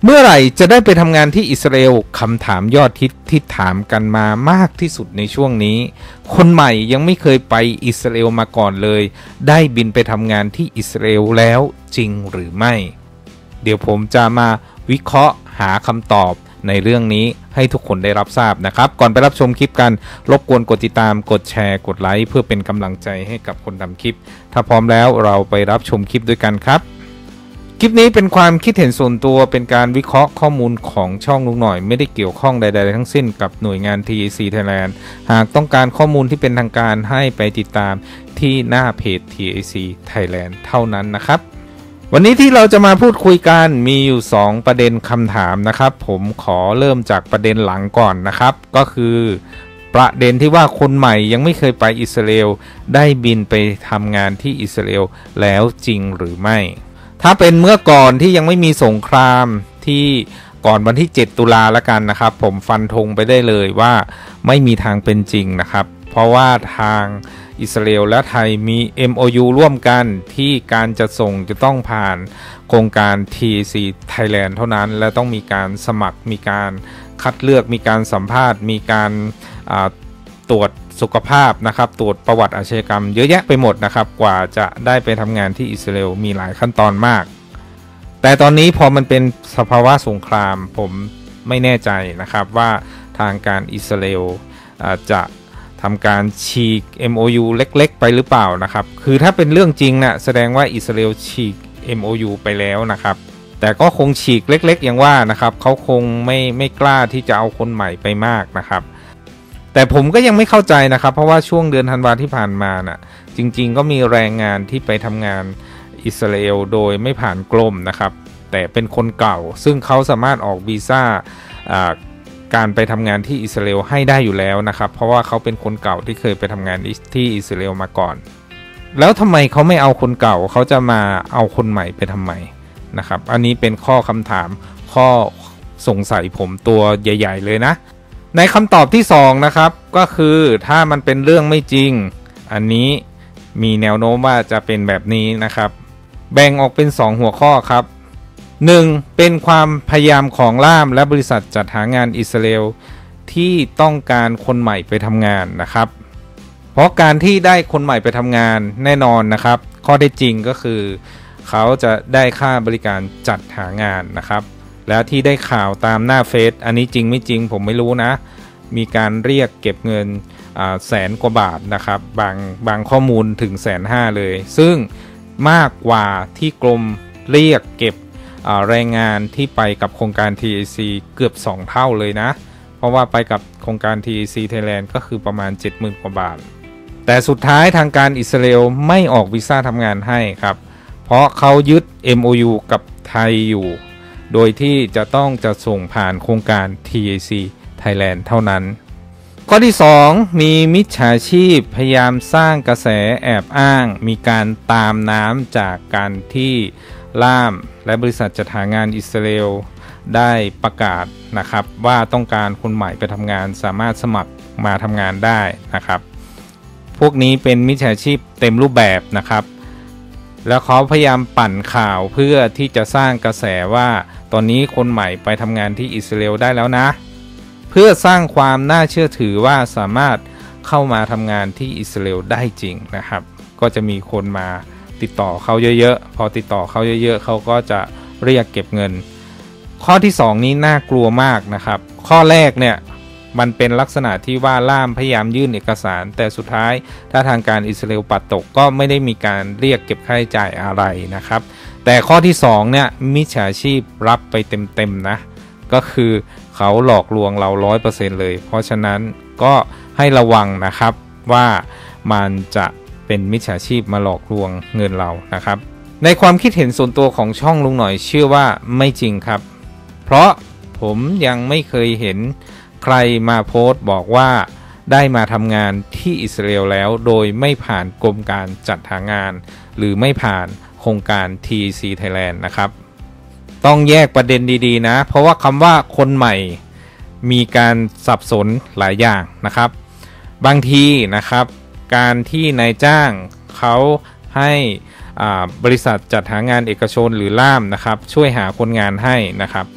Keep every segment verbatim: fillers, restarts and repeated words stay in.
เมื่อไหร่จะได้ไปทำงานที่อิสราเอลคำถามยอดฮิตที่ถามกันมามากที่สุดในช่วงนี้คนใหม่ยังไม่เคยไปอิสราเอลมาก่อนเลยได้บินไปทำงานที่อิสราเอลแล้วจริงหรือไม่เดี๋ยวผมจะมาวิเคราะห์หาคำตอบในเรื่องนี้ให้ทุกคนได้รับทราบนะครับก่อนไปรับชมคลิปกันรบกวนกดติดตามกดแชร์กดไลค์เพื่อเป็นกำลังใจให้กับคนทำคลิปถ้าพร้อมแล้วเราไปรับชมคลิปด้วยกันครับคลิปนี้เป็นความคิดเห็นส่วนตัวเป็นการวิเคราะห์ข้อมูลของช่องลุงหน่อยไม่ได้เกี่ยวข้องใดๆทั้งสิ้นกับหน่วยงาน ที เอ ซี Thailand หากต้องการข้อมูลที่เป็นทางการให้ไปติดตามที่หน้าเพจ ที เอ ซี Thailand เท่านั้นนะครับวันนี้ที่เราจะมาพูดคุยกันมีอยู่สองประเด็นคำถามนะครับผมขอเริ่มจากประเด็นหลังก่อนนะครับก็คือประเด็นที่ว่าคนใหม่ยังไม่เคยไปอิสราเอลได้บินไปทำงานที่อิสราเอลแล้วจริงหรือไม่ถ้าเป็นเมื่อก่อนที่ยังไม่มีสงครามที่ก่อนวันที่เจ็ดตุลาละกันนะครับผมฟันธงไปได้เลยว่าไม่มีทางเป็นจริงนะครับเพราะว่าทางอิสราเอลและไทยมี เอ็ม โอ ยู ร่วมกันที่การจะส่งจะต้องผ่านโครงการ ที เอ ซี Thailand เท่านั้นและต้องมีการสมัครมีการคัดเลือกมีการสัมภาษณ์มีการตรวจสุขภาพนะครับตรวจประวัติอาชญากรรมเยอะแยะไปหมดนะครับกว่าจะได้ไปทำงานที่อิสราเอลมีหลายขั้นตอนมากแต่ตอนนี้พอมันเป็นสภาวะสงครามผมไม่แน่ใจนะครับว่าทางการอิสราเอลจะทำการฉีก เอ็ม โอ ยู เล็กๆไปหรือเปล่านะครับคือถ้าเป็นเรื่องจริงนะแสดงว่าอิสราเอลฉีก เอ็ม โอ ยู ไปแล้วนะครับแต่ก็คงฉีกเล็กๆอย่างว่านะครับเขาคงไม่ไม่กล้าที่จะเอาคนใหม่ไปมากนะครับแต่ผมก็ยังไม่เข้าใจนะครับเพราะว่าช่วงเดือนธันวาที่ผ่านมาน่ะจริงๆก็มีแรงงานที่ไปทำงานอิสราเอลโดยไม่ผ่านกรมนะครับแต่เป็นคนเก่าซึ่งเขาสามารถออกวีซ่าการไปทำงานที่อิสราเอลให้ได้อยู่แล้วนะครับเพราะว่าเขาเป็นคนเก่าที่เคยไปทำงานที่อิสราเอลมาก่อนแล้วทำไมเขาไม่เอาคนเก่าเขาจะมาเอาคนใหม่ไปทำไมนะครับอันนี้เป็นข้อคำถามข้อสงสัยผมตัวใหญ่ๆเลยนะในคำตอบที่สองนะครับก็คือถ้ามันเป็นเรื่องไม่จริงอันนี้มีแนวโน้มว่าจะเป็นแบบนี้นะครับแบ่งออกเป็นสองหัวข้อครับหนึ่งเป็นความพยายามของล่ามและบริษัทจัดหางานอิสราเอลที่ต้องการคนใหม่ไปทำงานนะครับเพราะการที่ได้คนใหม่ไปทำงานแน่นอนนะครับข้อเท็จจริงก็คือเขาจะได้ค่าบริการจัดหางานนะครับแล้วที่ได้ข่าวตามหน้าเฟซอันนี้จริงไม่จริงผมไม่รู้นะมีการเรียกเก็บเงินแสนกว่าบาทนะครับบางบางข้อมูลถึงแสนห้าเลยซึ่งมากกว่าที่กรมเรียกเก็บแรงงานที่ไปกับโครงการ ที เอ ซี เกือบสองเท่าเลยนะเพราะว่าไปกับโครงการ ที เอ ซี Thailand ก็คือประมาณ เจ็ดหมื่น กว่าบาทแต่สุดท้ายทางการอิสราเอลไม่ออกวีซ่าทำงานให้ครับเพราะเขายึด เอ็ม โอ ยู กับไทยอยู่โดยที่จะต้องจะส่งผ่านโครงการ ที เอ ซี Thailand เท่านั้นข้อที่สองมีมิจฉาชีพพยายามสร้างกระแสแอบอ้างมีการตามน้ำจากการที่ล่ามและบริษัทจัดหางานอิสราเอลได้ประกาศนะครับว่าต้องการคนใหม่ไปทำงานสามารถสมัครมาทำงานได้นะครับพวกนี้เป็นมิจฉาชีพเต็มรูปแบบนะครับแล้วเขาพยายามปั่นข่าวเพื่อที่จะสร้างกระแสว่าตอนนี้คนใหม่ไปทำงานที่อิสราเอลได้แล้วนะเพื่อสร้างความน่าเชื่อถือว่าสามารถเข้ามาทำงานที่อิสราเอลได้จริงนะครับก็จะมีคนมาติดต่อเขาเยอะๆพอติดต่อเขาเยอะๆเขาก็จะเรียกเก็บเงินข้อที่สองนี้น่ากลัวมากนะครับข้อแรกเนี่ยมันเป็นลักษณะที่ว่าล่ามพยายามยื่นเอกสารแต่สุดท้ายถ้าทางการอิสราเอลปัดตกก็ไม่ได้มีการเรียกเก็บค่าใช้จ่ายอะไรนะครับแต่ข้อที่สองเนี่ยมิจฉาชีพรับไปเต็มๆนะก็คือเขาหลอกลวงเรา ร้อยเปอร์เซ็นต์ เลยเพราะฉะนั้นก็ให้ระวังนะครับว่ามันจะเป็นมิจฉาชีพมาหลอกลวงเงินเรานะครับในความคิดเห็นส่วนตัวของช่องลุงหน่อยเชื่อว่าไม่จริงครับเพราะผมยังไม่เคยเห็นใครมาโพสต์บอกว่าได้มาทำงานที่อิสราเอลแล้วโดยไม่ผ่านกรมการจัดหางานหรือไม่ผ่านโครงการ ที เอ ซี Thailand นะครับต้องแยกประเด็นดีๆนะเพราะว่าคำว่าคนใหม่มีการสับสนหลายอย่างนะครับบางทีนะครับการที่นายจ้างเขาให้บริษัทจัดหางานเอกชนหรือล่ามนะครับช่วยหาคนงานให้นะครับ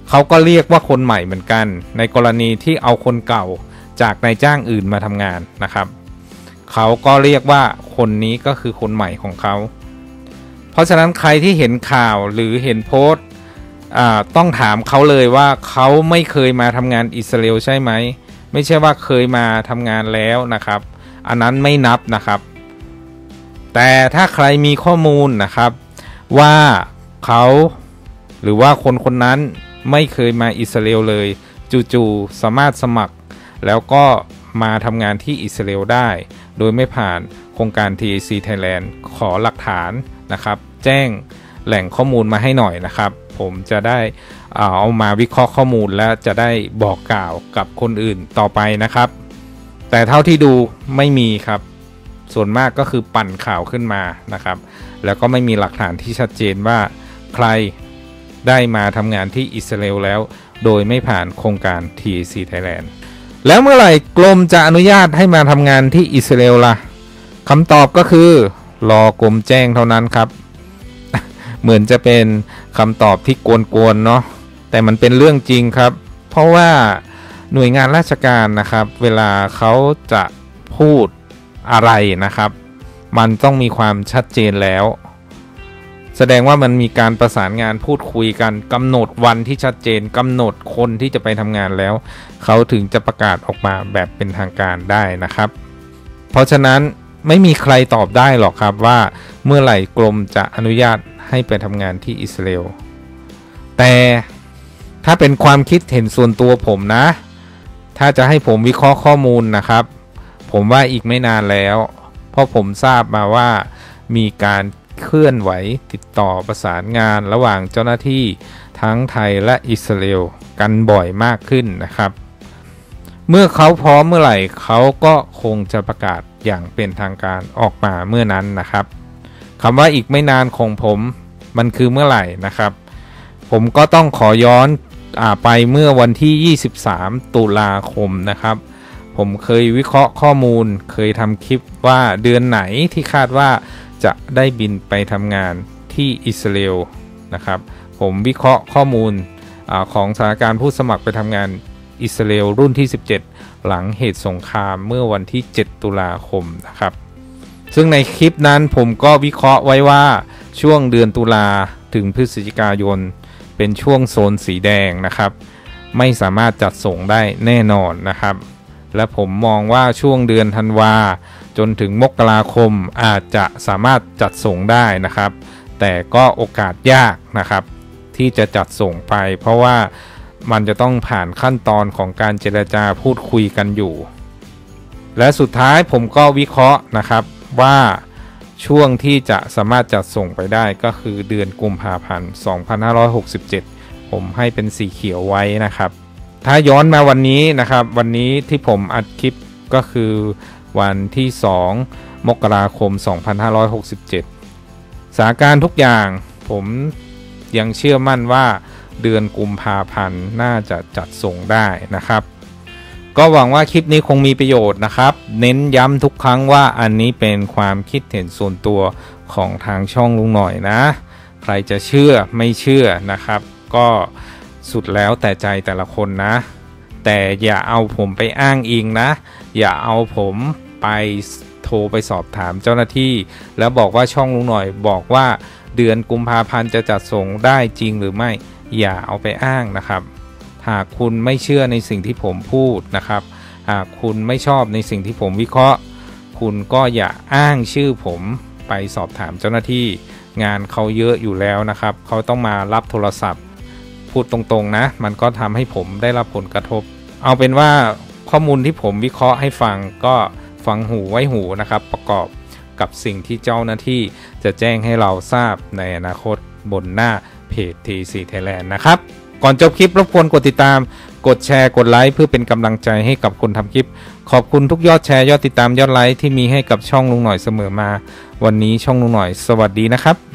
เขาก็เรียกว่าคนใหม่เหมือนกันในกรณีที่เอาคนเก่าจากนายจ้างอื่นมาทำงานนะครับเขาก็เรียกว่าคนนี้ก็คือคนใหม่ของเขาเพราะฉะนั้นใครที่เห็นข่าวหรือเห็นโพสต์ต้องถามเขาเลยว่าเขาไม่เคยมาทำงานอิสราเอลใช่ไหมไม่ใช่ว่าเคยมาทำงานแล้วนะครับอันนั้นไม่นับนะครับแต่ถ้าใครมีข้อมูลนะครับว่าเขาหรือว่าคนคนนั้นไม่เคยมาอิสราเอลเลยจู่ๆสามารถสมัครแล้วก็มาทำงานที่อิสราเอลได้โดยไม่ผ่านโครงการ ที เอ ซี Thailand ขอหลักฐานนะครับแจ้งแหล่งข้อมูลมาให้หน่อยนะครับผมจะได้เอามาวิเคราะห์ข้อมูลและจะได้บอกกล่าวกับคนอื่นต่อไปนะครับแต่เท่าที่ดูไม่มีครับส่วนมากก็คือปั่นข่าวขึ้นมานะครับแล้วก็ไม่มีหลักฐานที่ชัดเจนว่าใครได้มาทำงานที่อิสราเอลแล้วโดยไม่ผ่านโครงการ ที เอ ซี Thailand แล้วเมื่อไหร่กรมจะอนุญาตให้มาทำงานที่อิสราเอลล่ะคำตอบก็คือรอกรมแจ้งเท่านั้นครับ เหมือนจะเป็นคำตอบที่กวนๆเนาะแต่มันเป็นเรื่องจริงครับเพราะว่าหน่วยงานราชการนะครับเวลาเขาจะพูดอะไรนะครับมันต้องมีความชัดเจนแล้วแสดงว่ามันมีการประสานงานพูดคุยกันกำหนดวันที่ชัดเจนกำหนดคนที่จะไปทำงานแล้วเขาถึงจะประกาศออกมาแบบเป็นทางการได้นะครับเพราะฉะนั้นไม่มีใครตอบได้หรอกครับว่าเมื่อไหร่กรมจะอนุญาตให้ไปทำงานที่อิสราเอลแต่ถ้าเป็นความคิดเห็นส่วนตัวผมนะถ้าจะให้ผมวิเคราะห์ข้อมูลนะครับผมว่าอีกไม่นานแล้วเพราะผมทราบมาว่ามีการเคลื่อนไหวติดต่อประสานงานระหว่างเจ้าหน้าที่ทั้งไทยและอิสราเอลกันบ่อยมากขึ้นนะครับเมื่อเขาพร้อมเมื่อไหร่เขาก็คงจะประกาศอย่างเป็นทางการออกมาเมื่อนั้นนะครับคำว่าอีกไม่นานของผมมันคือเมื่อไหร่นะครับผมก็ต้องขอย้อนอ่าไปเมื่อวันที่ยี่สิบสามตุลาคมนะครับผมเคยวิเคราะห์ข้อมูลเคยทำคลิปว่าเดือนไหนที่คาดว่าจะได้บินไปทำงานที่อิสราเอลนะครับผมวิเคราะห์ข้อมูลอาของสถานการณ์ผู้สมัครไปทำงานอิสราเอลรุ่นที่สิบเจ็ดหลังเหตุสงครามเมื่อวันที่เจ็ดตุลาคมนะครับซึ่งในคลิปนั้นผมก็วิเคราะห์ไว้ว่าช่วงเดือนตุลาถึงพฤศจิกายนเป็นช่วงโซนสีแดงนะครับไม่สามารถจัดส่งได้แน่นอนนะครับและผมมองว่าช่วงเดือนธันวาจนถึงมกราคมอาจจะสามารถจัดส่งได้นะครับแต่ก็โอกาสยากนะครับที่จะจัดส่งไปเพราะว่ามันจะต้องผ่านขั้นตอนของการเจรจาพูดคุยกันอยู่และสุดท้ายผมก็วิเคราะห์นะครับว่าช่วงที่จะสามารถจัดส่งไปได้ก็คือเดือนกุมภาพันธ์สองพันห้าร้อยหกสิบเจ็ดผมให้เป็นสีเขียวไว้นะครับถ้าย้อนมาวันนี้นะครับวันนี้ที่ผมอัดคลิปก็คือวันที่สองมกราคมสองพันห้าร้อยหกสิบเจ็ดสถานการณ์ทุกอย่างผมยังเชื่อมั่นว่าเดือนกุมภาพันธ์น่าจะจัดส่งได้นะครับก็หวังว่าคลิปนี้คงมีประโยชน์นะครับเน้นย้ำทุกครั้งว่าอันนี้เป็นความคิดเห็นส่วนตัวของทางช่องลุงหน่อยนะใครจะเชื่อไม่เชื่อนะครับก็สุดแล้วแต่ใจแต่ละคนนะแต่อย่าเอาผมไปอ้างอิงนะอย่าเอาผมไปโทรไปสอบถามเจ้าหน้าที่แล้วบอกว่าช่องลุงหน่อยบอกว่าเดือนกุมภาพันธ์จะจัดส่งได้จริงหรือไม่อย่าเอาไปอ้างนะครับหากคุณไม่เชื่อในสิ่งที่ผมพูดนะครับหากคุณไม่ชอบในสิ่งที่ผมวิเคราะห์คุณก็อย่าอ้างชื่อผมไปสอบถามเจ้าหน้าที่งานเขาเยอะอยู่แล้วนะครับเขาต้องมารับโทรศัพท์พูดตรงๆนะมันก็ทำให้ผมได้รับผลกระทบเอาเป็นว่าข้อมูลที่ผมวิเคราะห์ให้ฟังก็ฟังหูไว้หูนะครับประกอบกับสิ่งที่เจ้าหน้าที่จะแจ้งให้เราทราบในอนาคตบนหน้าเพจ ที ซี Thailand นะครับก่อนจบคลิปรบกวนกดติดตามกดแชร์กดไลค์เพื่อเป็นกำลังใจให้กับคนทำคลิปขอบคุณทุกยอดแชร์ยอดติดตามยอดไลค์ที่มีให้กับช่องลุงหน่อยเสมอมาวันนี้ช่องลุงหน่อยสวัสดีนะครับ